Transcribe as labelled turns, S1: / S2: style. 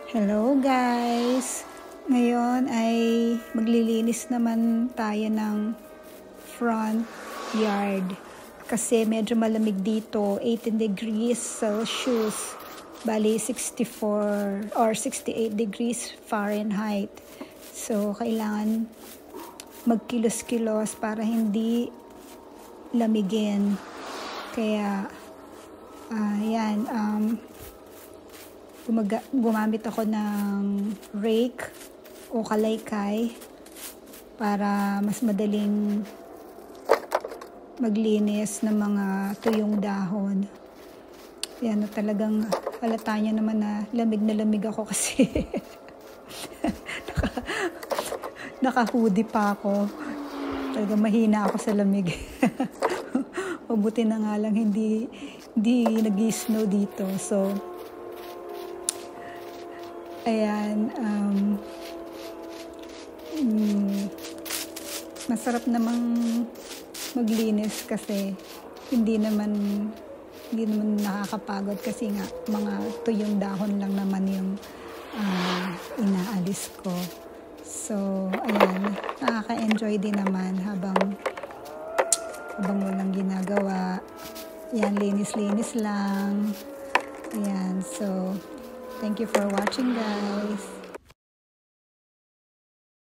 S1: Hello guys! Ngayon ay maglilinis naman tayo ng front yard kasi medyo malamig dito, 18 degrees Celsius, bali 64 or 68 degrees Fahrenheit. So kailangan magkilos-kilos para hindi lamigin. Kaya yan, gumamit ako ng rake o kalaykay para mas madaling maglinis ng mga tuyong dahon. Yan, talagang halata nyo naman na lamig ako kasi naka-hoodie pa ako. Talagang mahina ako sa lamig. Mabuti na nga lang hindi nag-snow dito. So ayan, masarap namang maglinis kasi hindi naman nakakapagod kasi nga mga tuyong dahon lang naman yung inaalis ko. So ayan, nakaka-enjoy din naman habang walang ginagawa. Ayan, linis-linis lang. Ayan, so thank you for watching guys.